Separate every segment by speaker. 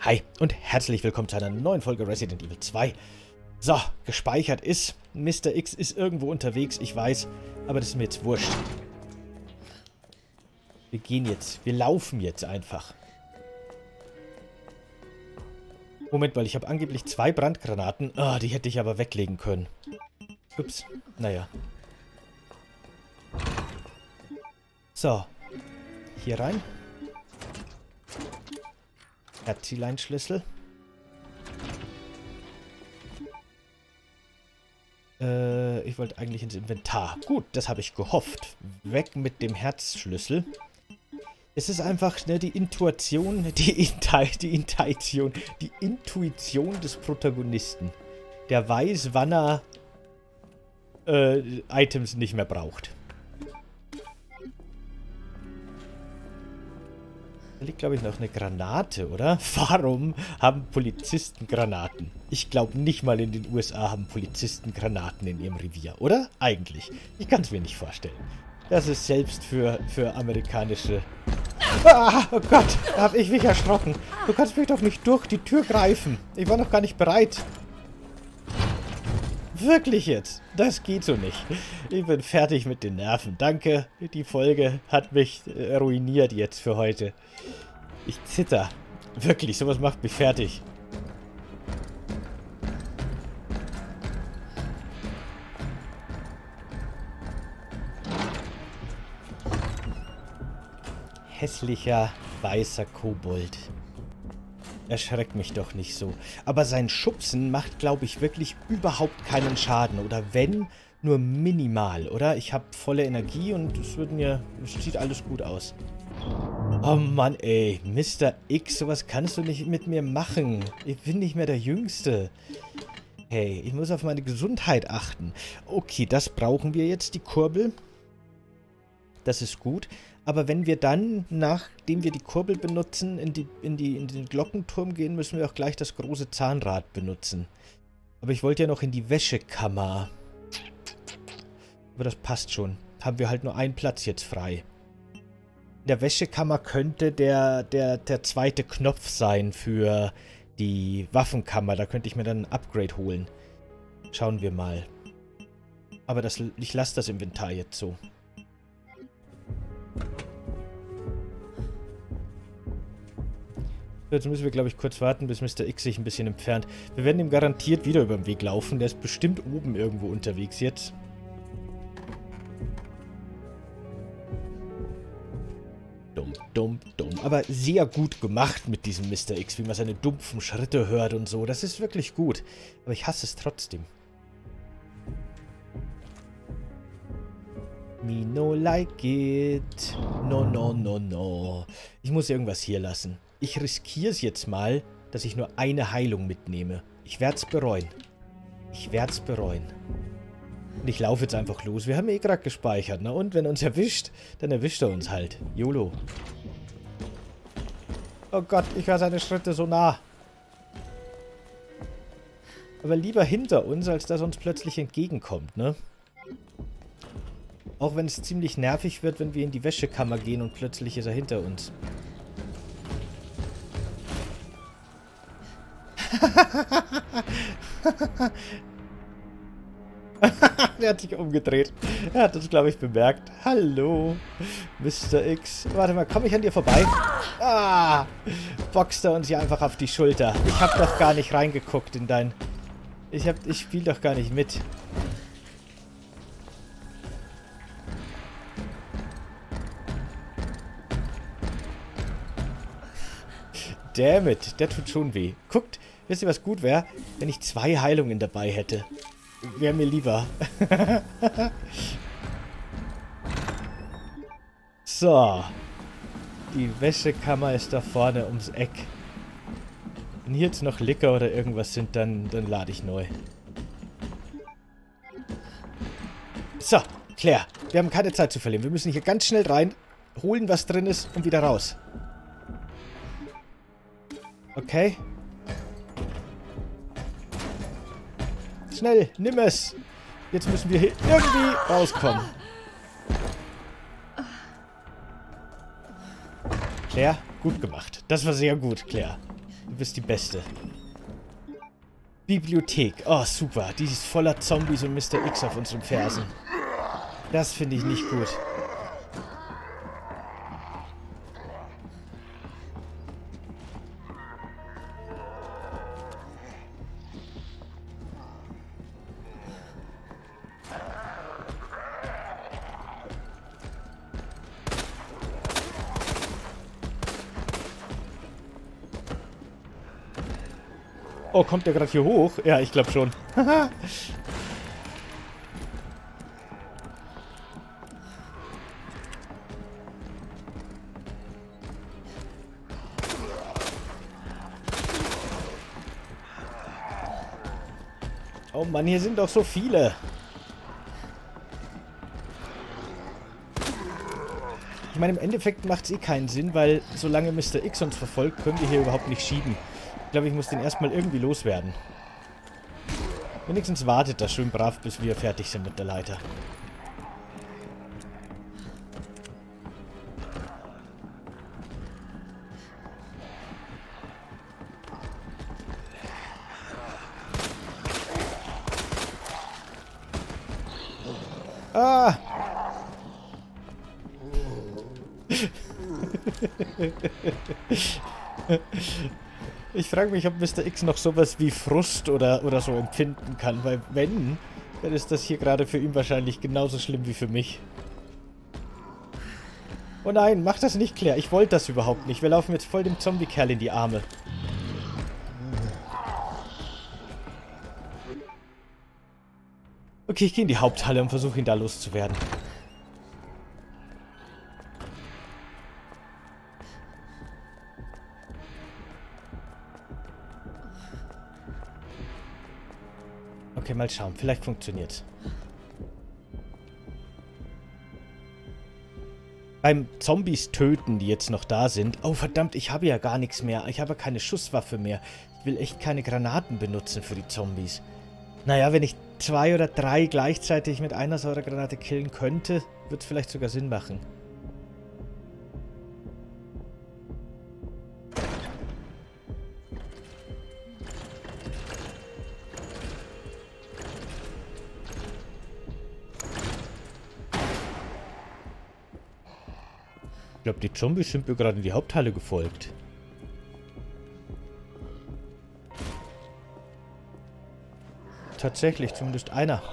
Speaker 1: Hi und herzlich willkommen zu einer neuen Folge Resident Evil 2. So, gespeichert ist. Mr. X ist irgendwo unterwegs, ich weiß, aber das ist mir jetzt wurscht. Wir laufen jetzt einfach. Moment mal, ich habe angeblich 2 Brandgranaten. Ah, die hätte ich aber weglegen können. Ups, naja. So, hier rein. Herzleinschlüssel. Ich wollte eigentlich ins Inventar. Gut, das habe ich gehofft. Weg mit dem Herzschlüssel. Es ist einfach, ne, die Intuition des Protagonisten. Der weiß, wann er Items nicht mehr braucht. Da liegt, glaube ich, noch eine Granate, oder? Warum haben Polizisten Granaten? Ich glaube, nicht mal in den USA haben Polizisten Granaten in ihrem Revier, oder? Eigentlich. Ich kann es mir nicht vorstellen. Das ist selbst für amerikanische... Ah, oh Gott, da habe ich mich erschrocken. Du kannst mich doch nicht durch die Tür greifen. Ich war noch gar nicht bereit. Wirklich jetzt? Das geht so nicht. Ich bin fertig mit den Nerven. Danke, die Folge hat mich ruiniert jetzt für heute. Ich zitter. Wirklich, sowas macht mich fertig. Hässlicher, weißer Kobold. Erschreckt mich doch nicht so. Aber sein Schubsen macht, glaube ich, wirklich überhaupt keinen Schaden. Oder wenn, nur minimal, oder? Ich habe volle Energie und es sieht alles gut aus. Oh Mann, ey. Mr. X, sowas kannst du nicht mit mir machen. Ich bin nicht mehr der Jüngste. Hey, ich muss auf meine Gesundheit achten. Okay, das brauchen wir jetzt, die Kurbel. Das ist gut. Aber wenn wir dann, nachdem wir die Kurbel benutzen, in den Glockenturm gehen, müssen wir auch gleich das große Zahnrad benutzen. Aber ich wollte ja noch in die Wäschekammer. Aber das passt schon. Haben wir halt nur einen Platz jetzt frei. In der Wäschekammer könnte der zweite Knopf sein für die Waffenkammer. Da könnte ich mir dann ein Upgrade holen. Schauen wir mal. Aber ich lasse das Inventar jetzt so. Jetzt müssen wir, glaube ich, kurz warten, bis Mr. X sich ein bisschen entfernt. Wir werden ihm garantiert wieder über den Weg laufen. Der ist bestimmt oben irgendwo unterwegs jetzt. Dumm, dumm, dumm. Aber sehr gut gemacht mit diesem Mr. X, wie man seine dumpfen Schritte hört und so. Das ist wirklich gut. Aber ich hasse es trotzdem. Me no like it. No, no, no, no. Ich muss irgendwas hier lassen. Ich riskiere es jetzt mal, dass ich nur eine Heilung mitnehme. Ich werde es bereuen. Ich werde es bereuen. Und ich laufe jetzt einfach los. Wir haben eh gerade gespeichert, ne? Und wenn er uns erwischt, dann erwischt er uns halt. YOLO. Oh Gott, ich höre seine Schritte so nah. Aber lieber hinter uns, als dass er uns plötzlich entgegenkommt, ne? Auch wenn es ziemlich nervig wird, wenn wir in die Wäschekammer gehen und plötzlich ist er hinter uns. Der hat sich umgedreht. Er hat uns, glaube ich, bemerkt. Hallo, Mr. X. Warte mal, komme ich an dir vorbei? Ah, boxt er uns hier einfach auf die Schulter. Ich habe doch gar nicht reingeguckt in dein... Ich spiele doch gar nicht mit. Damn it, der tut schon weh. Guckt, wisst ihr, was gut wäre? Wenn ich 2 Heilungen dabei hätte. Wäre mir lieber. So. Die Wäschekammer ist da vorne ums Eck. Wenn hier jetzt noch Licker oder irgendwas sind, dann lade ich neu. So, Claire. Wir haben keine Zeit zu verlieren. Wir müssen hier ganz schnell rein, holen, was drin ist und wieder raus. Okay. Schnell, nimm es. Jetzt müssen wir hier irgendwie rauskommen. Claire, gut gemacht. Das war sehr gut, Claire. Du bist die Beste. Bibliothek. Oh, super. Die ist voller Zombies und Mr. X auf unseren Fersen. Das finde ich nicht gut. Oh, kommt der gerade hier hoch? Ja, ich glaube schon. Oh Mann, hier sind doch so viele. Ich meine, im Endeffekt macht es eh keinen Sinn, weil solange Mr. X uns verfolgt, können wir hier überhaupt nicht schieben. Ich glaube, ich muss den erstmal irgendwie loswerden. Wenigstens wartet das schön brav, bis wir fertig sind mit der Leiter. Ah! Ich frage mich, ob Mr. X noch sowas wie Frust oder so empfinden kann, weil wenn, dann ist das hier gerade für ihn wahrscheinlich genauso schlimm wie für mich. Oh nein, mach das nicht, Claire. Ich wollte das überhaupt nicht. Wir laufen jetzt voll dem Zombie-Kerl in die Arme. Okay, ich gehe in die Haupthalle und versuche ihn da loszuwerden. Okay, mal schauen. Vielleicht funktioniert's. Beim Zombies töten, die jetzt noch da sind. Oh, verdammt, ich habe ja gar nichts mehr. Ich habe keine Schusswaffe mehr. Ich will echt keine Granaten benutzen für die Zombies. Naja, wenn ich 2 oder 3 gleichzeitig mit einer Säuregranate killen könnte, wird es vielleicht sogar Sinn machen. Ich glaube, die Zombies sind mir gerade in die Haupthalle gefolgt. Tatsächlich, zumindest einer.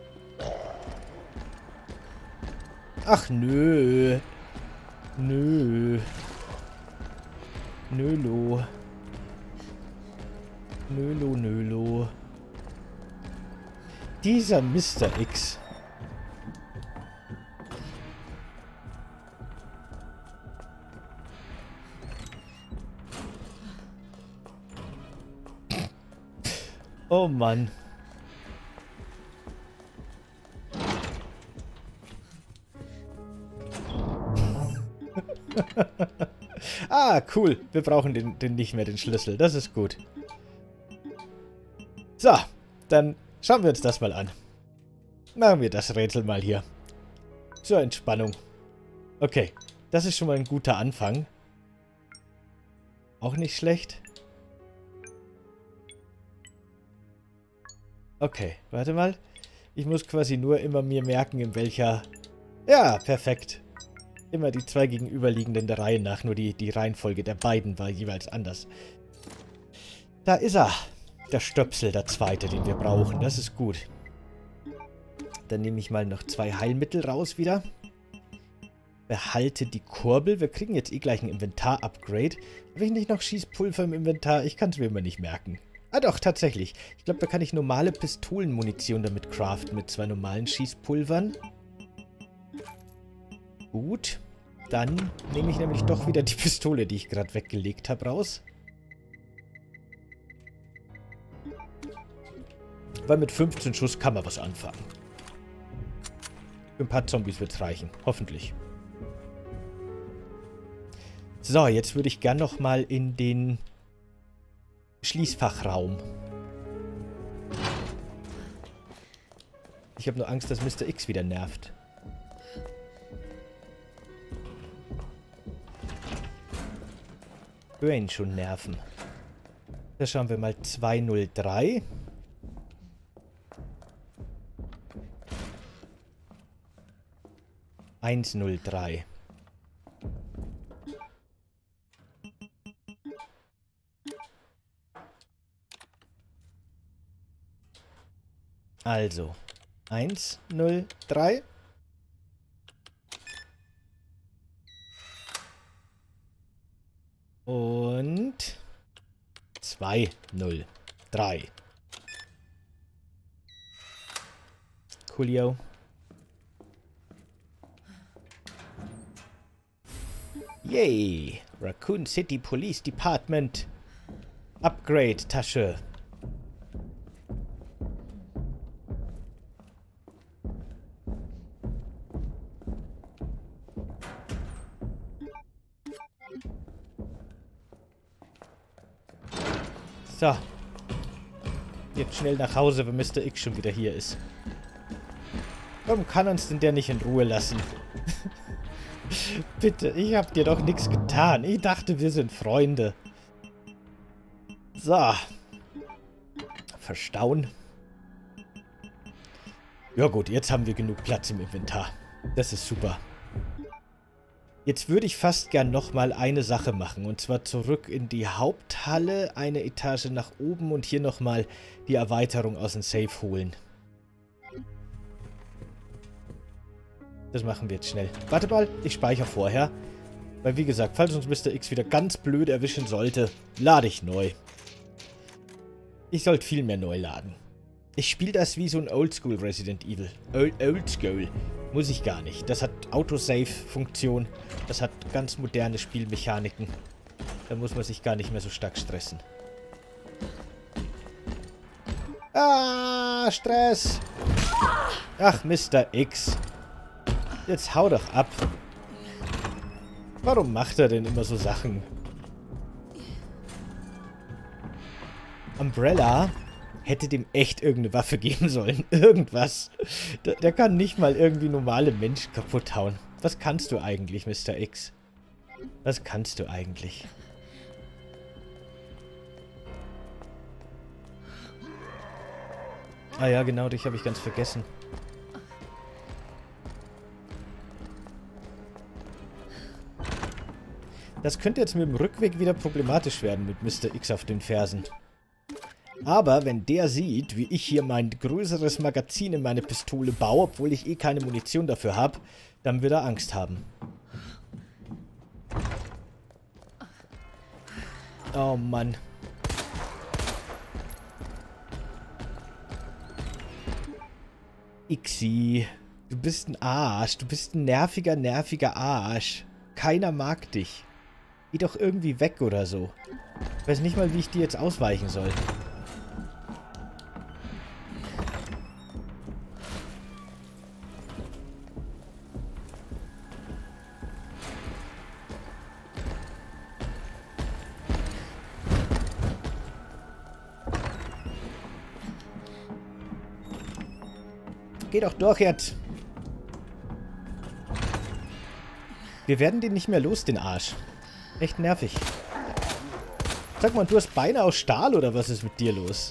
Speaker 1: Ach, nö. Nö. Nölo. Nölo, nölo. Dieser Mr. X. Oh Mann. Ah, cool. Wir brauchen den nicht mehr, den Schlüssel. Das ist gut. So, dann schauen wir uns das mal an. Machen wir das Rätsel mal hier. Zur Entspannung. Okay, das ist schon mal ein guter Anfang. Auch nicht schlecht. Okay, warte mal. Ich muss quasi nur immer mir merken, in welcher... Ja, perfekt. Immer die 2 gegenüberliegenden der Reihe nach. Nur die Reihenfolge der beiden war jeweils anders. Da ist er. Der Stöpsel, der zweite, den wir brauchen. Das ist gut. Dann nehme ich mal noch 2 Heilmittel raus wieder. Behalte die Kurbel. Wir kriegen jetzt eh gleich ein Inventar-Upgrade. Habe ich nicht noch Schießpulver im Inventar? Ich kann es mir immer nicht merken. Ah doch, tatsächlich. Ich glaube, da kann ich normale Pistolenmunition damit craften mit 2 normalen Schießpulvern. Gut. Dann nehme ich nämlich doch wieder die Pistole, die ich gerade weggelegt habe, raus. Weil mit 15 Schuss kann man was anfangen. Für ein paar Zombies wird es reichen. Hoffentlich. So, jetzt würde ich gern nochmal in den Schließfachraum. Ich habe nur Angst, dass Mr. X wieder nervt. Hör ihn schon nerven. Da schauen wir mal 203. (103). Also 103. Und 203. Coolio. Yay! Raccoon City Police Department. Upgrade Tasche. So. Jetzt schnell nach Hause, wenn Mr. X schon wieder hier ist. Warum kann uns denn der nicht in Ruhe lassen? Bitte, ich hab dir doch nichts getan. Ich dachte, wir sind Freunde. So. Verstauen. Ja gut, jetzt haben wir genug Platz im Inventar. Das ist super. Jetzt würde ich fast gern nochmal eine Sache machen. Und zwar zurück in die Haupthalle, eine Etage nach oben und hier nochmal die Erweiterung aus dem Safe holen. Das machen wir jetzt schnell. Warte mal, ich speichere vorher. Weil wie gesagt, falls uns Mr. X wieder ganz blöd erwischen sollte, lade ich neu. Ich sollte viel mehr neu laden. Ich spiele das wie so ein Oldschool Resident Evil. Oldschool. Muss ich gar nicht. Das hat Autosave-Funktion. Das hat ganz moderne Spielmechaniken. Da muss man sich gar nicht mehr so stark stressen. Ah, Stress! Ach, Mr. X. Jetzt hau doch ab. Warum macht er denn immer so Sachen? Umbrella hätte dem echt irgendeine Waffe geben sollen. Irgendwas. Der kann nicht mal irgendwie normale Menschen kaputt hauen. Was kannst du eigentlich, Mr. X? Was kannst du eigentlich? Ah ja, genau, dich habe ich ganz vergessen. Das könnte jetzt mit dem Rückweg wieder problematisch werden mit Mr. X auf den Fersen. Aber wenn der sieht, wie ich hier mein größeres Magazin in meine Pistole baue, obwohl ich eh keine Munition dafür habe, dann wird er Angst haben. Oh Mann. Ixi, du bist ein Arsch. Du bist ein nerviger Arsch. Keiner mag dich. Geh doch irgendwie weg oder so. Ich weiß nicht mal, wie ich dir jetzt ausweichen soll. Geh doch durch jetzt. Wir werden den nicht mehr los, den Arsch. Echt nervig. Sag mal, du hast Beine aus Stahl oder was ist mit dir los?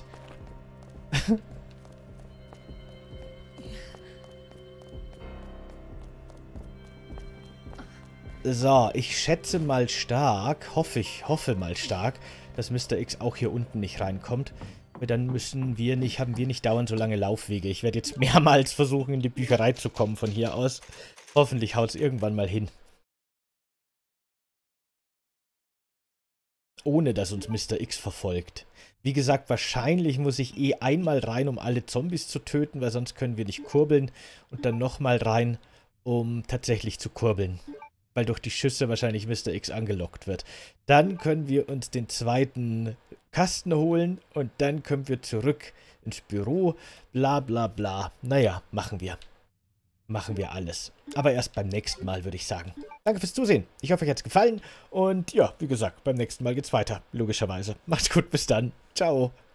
Speaker 1: So, ich schätze mal stark, hoffe mal stark, dass Mr. X auch hier unten nicht reinkommt. Weil dann haben wir nicht dauernd so lange Laufwege. Ich werde jetzt mehrmals versuchen, in die Bücherei zu kommen von hier aus. Hoffentlich haut es irgendwann mal hin. Ohne, dass uns Mr. X verfolgt. Wie gesagt, wahrscheinlich muss ich eh einmal rein, um alle Zombies zu töten, weil sonst können wir nicht kurbeln. Und dann nochmal rein, um tatsächlich zu kurbeln. Weil durch die Schüsse wahrscheinlich Mr. X angelockt wird. Dann können wir uns den zweiten Kasten holen und dann können wir zurück ins Büro. Bla bla bla. Naja, machen wir. Machen wir alles. Aber erst beim nächsten Mal, würde ich sagen. Danke fürs Zusehen. Ich hoffe, euch hat es gefallen. Und ja, wie gesagt, beim nächsten Mal geht's weiter. Logischerweise. Macht's gut, bis dann. Ciao.